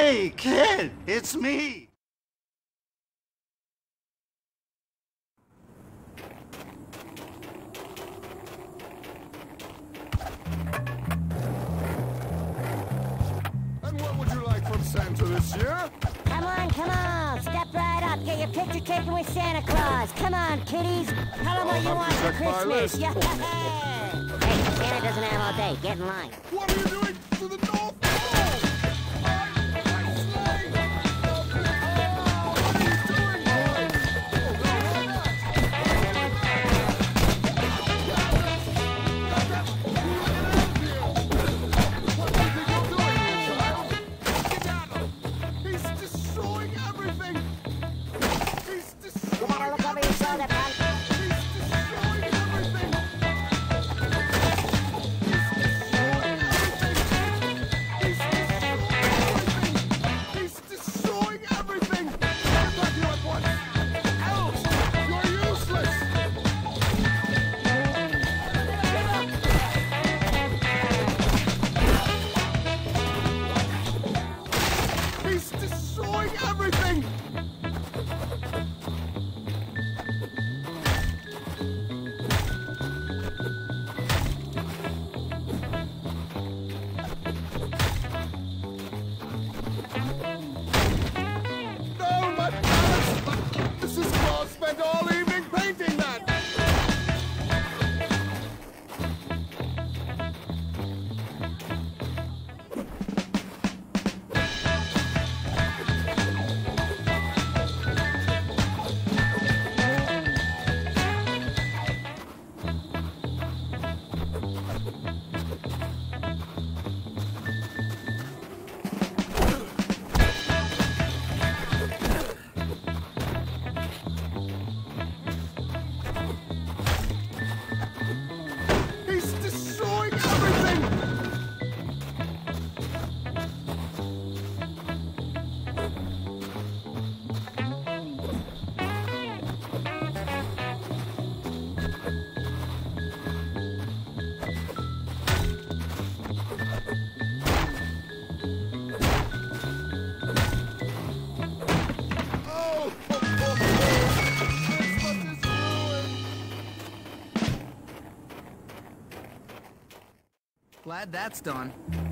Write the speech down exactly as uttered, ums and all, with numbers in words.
Hey, kid, it's me. And what would you like from Santa this year? Come on, come on, step right up. Get your picture taken with Santa Claus. Come on, kiddies. Tell them what you want for Christmas. Yeah. Hey, Santa doesn't have all day. Get in line. What are you doing to the North Pole? Glad that's done.